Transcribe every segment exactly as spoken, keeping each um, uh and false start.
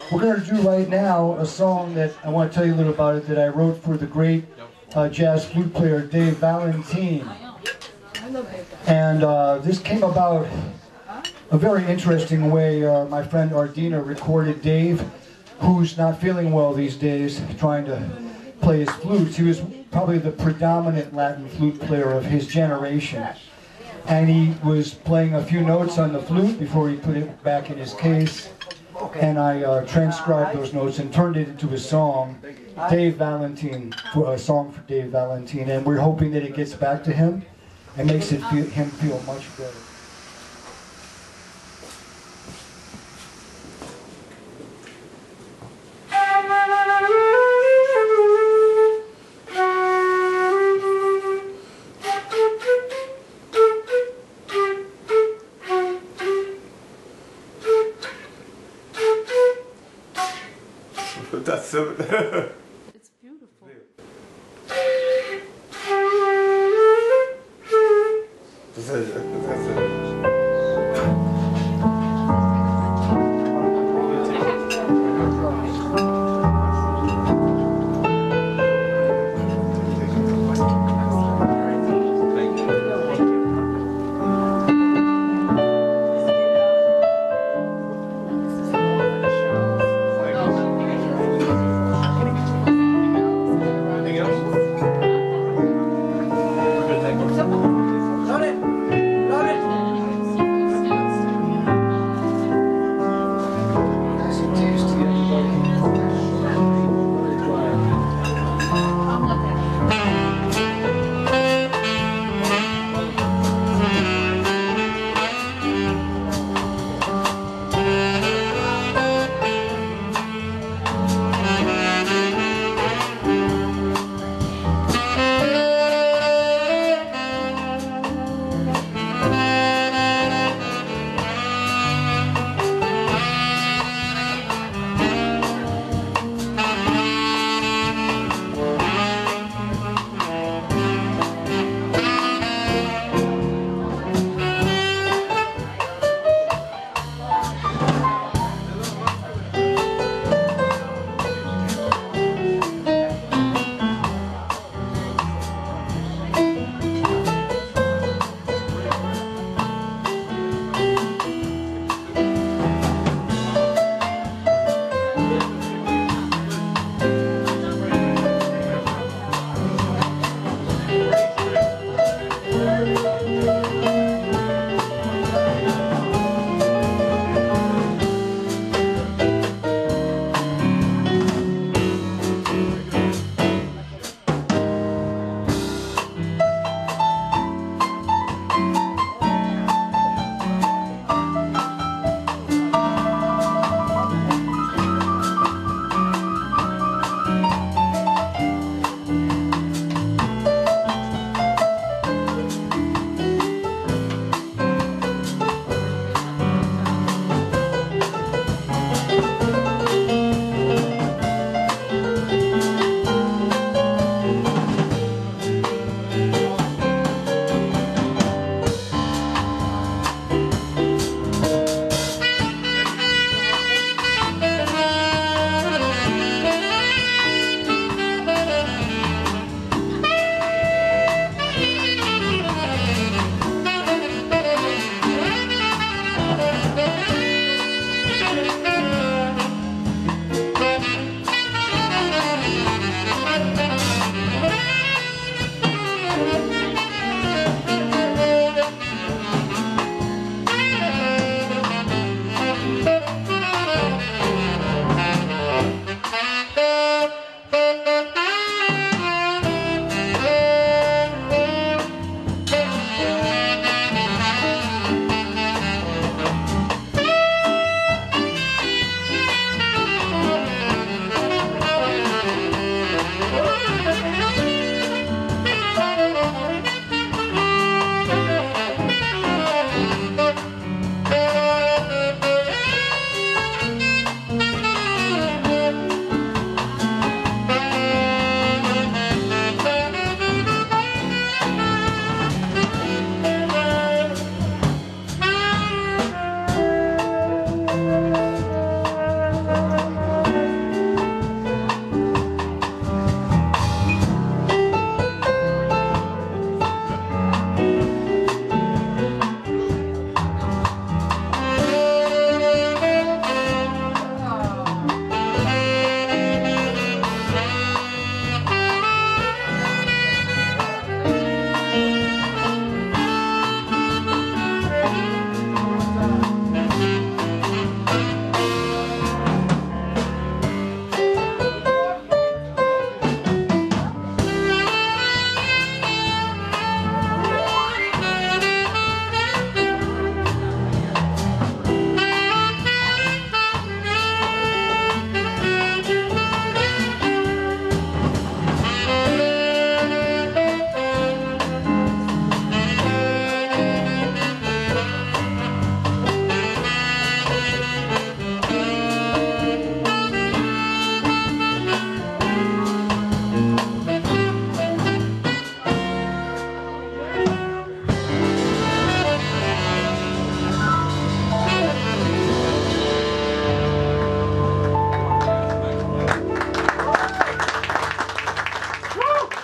we're going to do right now a song that I want to tell you a little about it that I wrote for the great uh, jazz flute player Dave Valentin. And uh, this came about a very interesting way. Uh, my friend Ardina recorded Dave, who's not feeling well these days, trying to play his flutes. He was probably the predominant Latin flute player of his generation. And he was playing a few notes on the flute before he put it back in his case. And I uh, transcribed those notes and turned it into a song, Dave Valentin, for a song for Dave Valentin. And we're hoping that it gets back to him and makes it feel, him feel much better. That's so it's beautiful. That's it. That's it.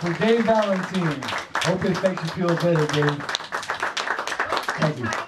for Dave Valentin. Hope this makes you feel better, Dave. Thank you.